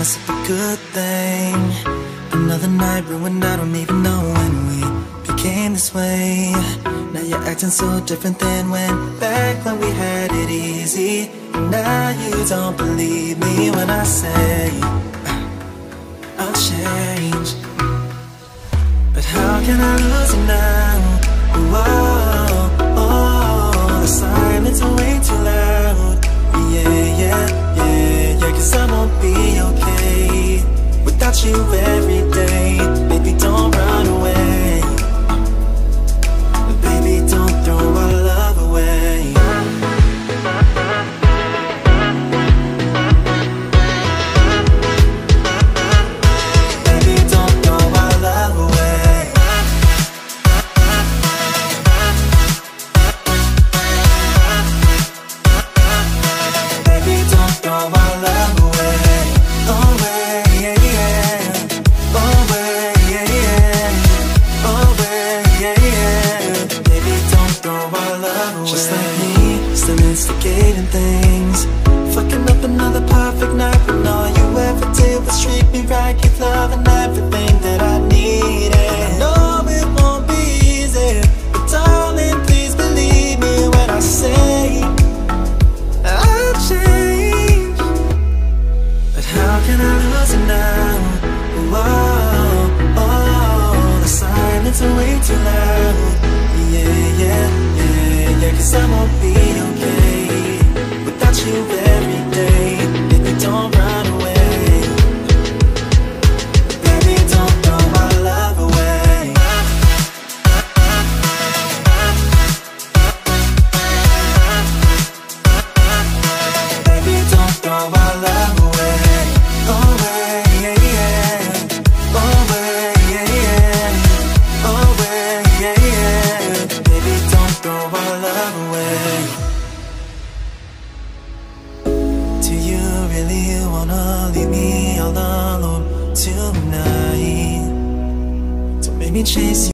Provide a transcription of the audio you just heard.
myself a good thing. Another night ruined, I don't even know when we became this way. Now you're acting so different than back when we had it easy. And now you don't believe me when I say I'll change. But how can I lose you now? Whoa, oh, the silence is way too loud. Yeah, 'cause I won't be okay without you every day. Baby, don't run away. Baby, don't throw our love away. Baby, don't throw our love away. Baby, don't throw our love away. Away, yeah. Away, yeah. Away, yeah. Baby, don't throw our love away. Just like me, still instigating things. Fucking up another perfect night when all you ever did was treat me right. Give love and everything that I needed. I know it won't be easy, but darling, please believe me when I say I'll change. But how can I lose you now? Whoa, oh, the silence is way too loud. Yeah, 'cause I won't be okay without you every day. Baby, don't run away. Baby, don't throw my love away. Baby, don't throw our love away. Away, yeah. Away, yeah. Away, yeah. Baby, don't throw our love away. Do you really wanna leave me all alone tonight? Don't make me chase you.